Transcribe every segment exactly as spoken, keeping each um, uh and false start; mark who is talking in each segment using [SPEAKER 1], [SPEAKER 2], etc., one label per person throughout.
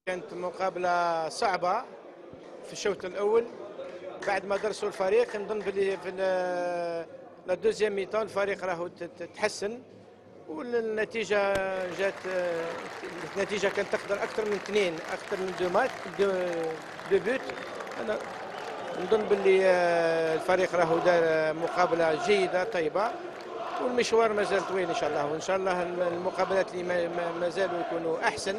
[SPEAKER 1] كانت مقابلة صعبة في الشوط الأول. بعد ما درسوا الفريق نظن بلي في لا دوزيام ميتون الفريق راهو تحسن، والنتيجة جات النتيجة كانت تقدر أكثر من اثنين، أكثر من دو مات دو, دو بوت. أنا نظن بلي الفريق راهو دار مقابلة جيدة طيبة، والمشوار مازال طويل إن شاء الله، وإن شاء الله المقابلات اللي مازالوا يكونوا أحسن.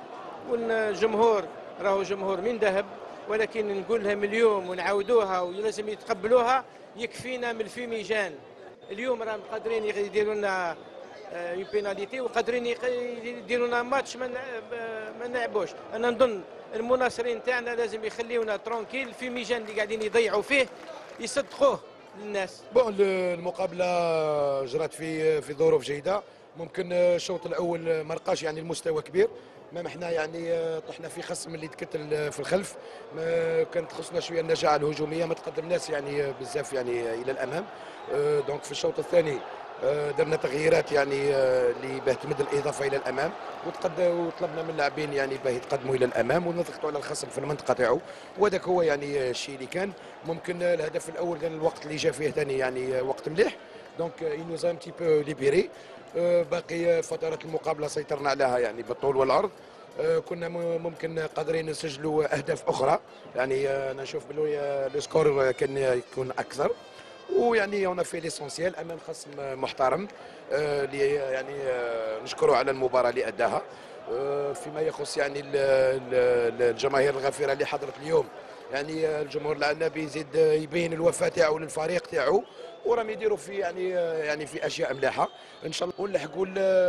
[SPEAKER 1] والجمهور راهو جمهور من ذهب، ولكن نقولها من اليوم ونعاودوها ولازم يتقبلوها، يكفينا من الفيميجان. اليوم راهم قادرين يديروا لنا اون بيناليتي وقادرين يديروا لنا ماتش ما نلعبوش. انا نظن المناصرين تاعنا لازم يخليونا ترونكيل، الفيميجان اللي قاعدين يضيعوا فيه يصدقوه للناس.
[SPEAKER 2] بون المقابله جرت في في ظروف جيده. ممكن الشوط الاول ما لقاش يعني المستوى كبير، ما احنا يعني طحنا في خصم اللي تكتل في الخلف، ما كانت خصنا شويه النجاعه الهجوميه، ما تقدمناش يعني بزاف يعني الى الامام. دونك في الشوط الثاني درنا تغييرات يعني اللي باه تمد الاضافه الى الامام، وطلبنا من اللاعبين يعني باه يتقدموا الى الامام ونضغطوا على الخصم في المنطقه تاعو، وهذاك هو يعني الشيء اللي كان. ممكن الهدف الاول كان الوقت اللي جا فيه ثاني يعني وقت مليح، دونك il nous a un petit peu libéré. باقي فترات المقابله سيطرنا عليها يعني بالطول والعرض. كنا ممكن قادرين نسجلوا اهداف اخرى، يعني انا نشوف بلي السكور كان يكون اكثر، ويعني هنا في ليسونسيال امام خصم محترم اللي يعني نشكره على المباراه اللي اداها. فيما يخص يعني الجماهير الغفيره اللي حضرت اليوم، يعني الجمهور العنابي يزيد يبين الوفاء تاعو للفريق تاعو، وراهم يديروا في يعني يعني في اشياء مليحه ان شاء الله. ونلحقوا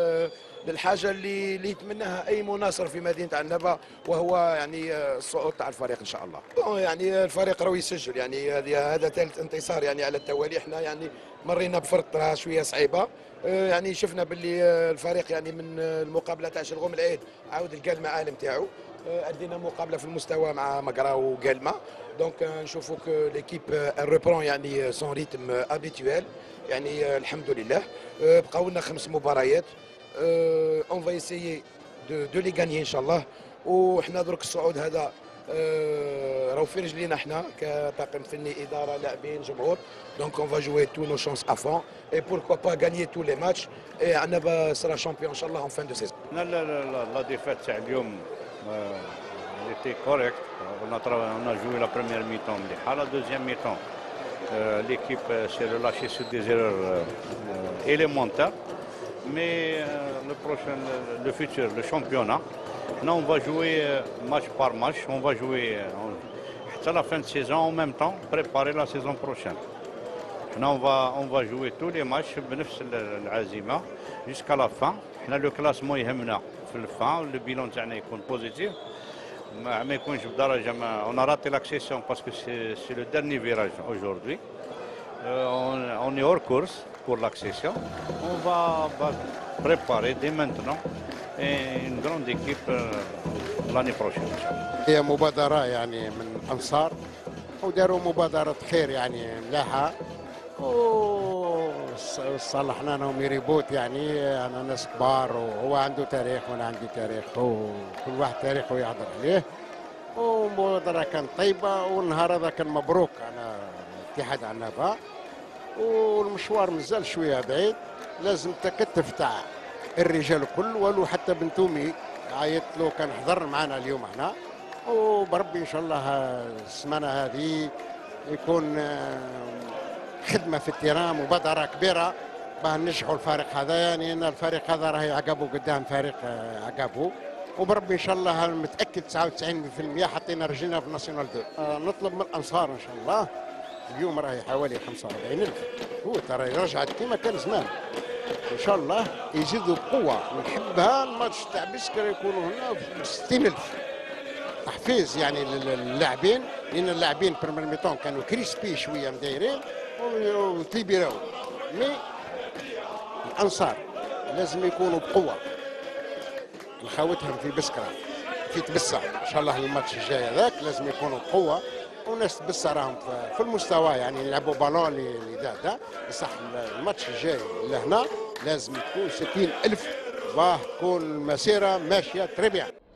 [SPEAKER 2] للحاجه اللي اللي يتمناها اي مناصر في مدينه عنابه، وهو يعني الصعود تاع الفريق ان شاء الله. يعني الفريق راهو يسجل، يعني هذا ثالث انتصار يعني على التوالي. احنا يعني مرينا بفتره شويه صعيبه، يعني شفنا باللي الفريق يعني من المقابله تاع شلغوم العيد عاود لقى المعالم تاعو. ادينا مقابله في المستوى مع مقرا وقالما، دونك نشوفوا كو ليكيب ريبرون يعني سون ريتم ابيتويل، يعني الحمد لله. بقاو لنا خمس مباريات، اون فا ايسيي دو دو لي غاني ان شاء الله. وحنا درك الصعود هذا راهو في رجلينا احنا كطاقم فني، اداره، لاعبين، جمهور. دونك اون فا جوي تو نو شانس افون اي بوركوا با غانيي تو لي ماتش اي عنابه سرا شامبيون ان شاء الله اون فان دو سيزون.
[SPEAKER 3] لا لا لا لا ديفات تاع اليوم il était correct. On a, on a joué la première mi-temps, mais à la deuxième mi-temps, euh, l'équipe s'est relâchée sur des erreurs euh, élémentaires. Mais euh, le prochain, le, le futur, le championnat, là on va jouer match par match, on va jouer à la fin de saison en même temps, préparer la saison prochaine. Là on va, on va jouer tous les matchs بنفس العزيمة jusqu'à la fin. احنا لو كلاسمون يهمنا في الفان، le bilan تاعنا يكون بوزيتيف، ما ما يكونش بدرجه ما اون راتي لاكسيسيون باسكو سي سي لو ديرني فيراج اجوردي. اون اي اور كورس بور لاكسيسيون. اون فا بريباري دي مانتنون اون غروند ايكيب لاني بروشين ان شاء الله.
[SPEAKER 4] هي مبادره يعني من انصار، وداروا مبادره خير يعني ملاحه، وصلحنا لهم ريبوت. يعني انا ناس كبار وهو عنده تاريخ وانا عندي تاريخ، وكل واحد تاريخه يهضر عليه. ومبادره كانت طيبه، والنهار هذا كان مبروك على اتحاد عنابه. والمشوار مازال شويه بعيد، لازم تكتف تاع الرجال الكل، ولو حتى بنتومي عيط له كان حضر معنا اليوم هنا. وبربي ان شاء الله السمانه هذه يكون خدمه في التيران، مبادره كبيره باه ننجحوا الفريق هذا. يعني ان الفريق هذا راه عقبه قدام فريق عقبه، وبربي ان شاء الله متاكد تسعة وتسعين بالمئة حطينا رجلنا في ناسيونال دو. آه نطلب من الانصار ان شاء الله، اليوم راهي حوالي خمسة وأربعين ألف، هو ترى رجعت كما كان زمان. ان شاء الله يزيدوا بقوه، نحبها الماتش تاع بسكر يكونوا هنا ب ستين ألف تحفيز يعني للاعبين، لان اللاعبين بريمير ميطون كانوا كريسبي شويه مدايرين وتيبيراو. مي الانصار لازم يكونوا بقوه، نخاوتهم في بسكره في تبسه ان شاء الله. الماتش الجاي هذاك لازم يكونوا بقوه، وناس تبسه راهم في المستوى، يعني يلعبوا بالون اللي دا دا بصح. الماتش الجاي لهنا لازم تكون ستين ألف باه تكون المسيره ماشيه تري بيان.